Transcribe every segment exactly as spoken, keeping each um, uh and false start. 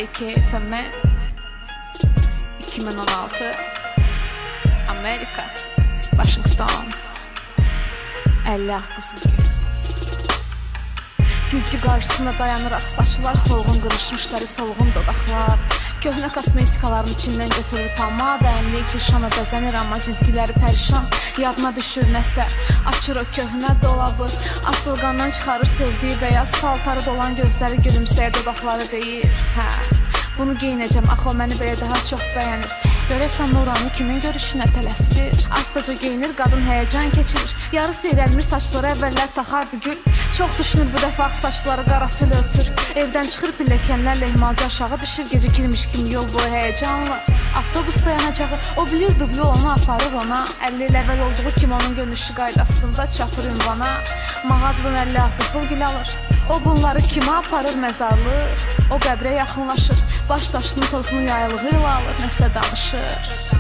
A K F M iki min on altı Amerika, Washington, əlli ağ qızıl gül. Güzgü qarşısında dayanıraq, saçlar solğun qırışmışları, solğun dodaqlar. Köhnə kosmetikaların içindən götürür pomada, əlli kişana bəzənir, amma cizgiləri pərişan. Yadına düşür nəsə, açır o köhnə dolabı, asılqandan çıxarır sevdiyi bəyaz paltarı, dolan gözləri gülümsəyə, dodaqları deyir, hə, bunu geyinəcəm, axı o məni belə daha çox bəyənir. Görəsən Nuranı kimin görüşünə tələsir? Astaca geyinir, qadın həyəcan keçirir. Yarı seyrəlmir saçları, əvvəllər taxardı gül. Çox düşünür bu dəfə ağ saçları, qara tül örtür. Evdən çıxır pilləkənlərlə ehmalca aşağı düşür. Gecikirmiş kimi yol boyu həyəcanla avtobus dayanacağı, o bilir dublu onu aparır ona. əlli il əvvəl olduğu kimi onun görünüşü qaydasında çapır ünvana. Mağazadan əlli ağ qızıl gül alır. O bunları kimə aparır məzarlıq? O qəbrə yaxınlaşır, baş daşının tozunu yaylığı ilə alır, nəsə danışır.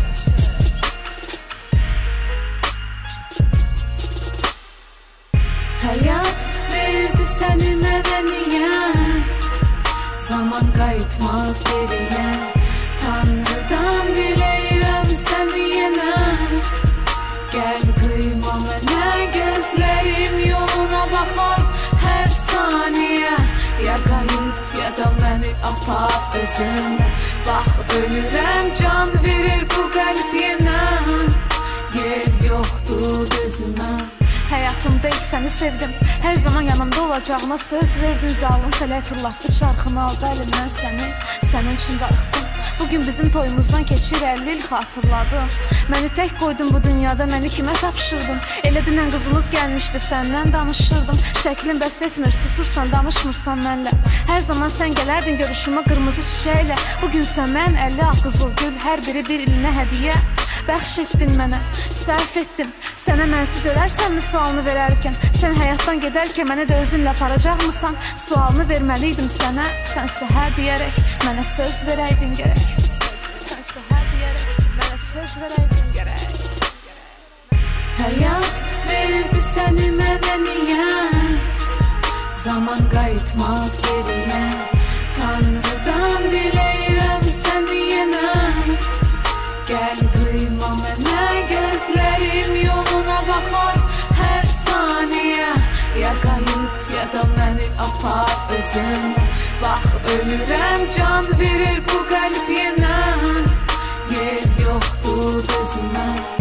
Həyat verdi səni mədəniyyət, zaman qayıtmaz geriyə. Tanrıdan diləyirəm səni yenə, gəl qıyma mənə, gözlərim yoluna baxar hər saniyə. Ya qayıt ya da məni apar özünə, bax ölürəm, can verir bu qəlb yenə, yer yoxdur gözümə. Həyatımda ilk səni sevdim, hər zaman yanımda olacağına söz verdin. Zalım fələk fırlatdı çarxını, aldı əlimdən səni, sənin üçün darıxdım. Bugün bizim toyumuzdan keçir əlli il, xatırladım. Məni tək qoydun bu dünyada, məni kimə tapşırdın? Elə dünən qızımız gəlmişdi, səndən danışırdım. Şəklin bəs etmir, susursan, danışmırsan mənlə. Hər zaman sən gələrdin görüşümə qırmızı çiçəklə. Bugün sən mən əlli ağ qızıl gül, hər biri bir ilinə hədiyyə bəxş etdin mənə, sərf etdim. Sənə mənsiz ölərsənmi sualını verərkən? Sən həyatdan gedərkən mənə də özünlə aparacaqmısan? Sualını verməliydim sənə, sən səhər deyərək mənə söz verəydin gərək. Sən səhər deyərək mənə söz verəydin gərək. Həyat verdi səni mədəniyyət, zaman qayıtmaz geriyə. Tanrıdan diləyirəm səni yenə, gəl qıyma mənə, gözlərim yoluna baxar hər saniyə. Ya qayıt ya da məni apar özünə, bax ölürəm, can verir bu qəlb yenə, yer yoxdur gözümə.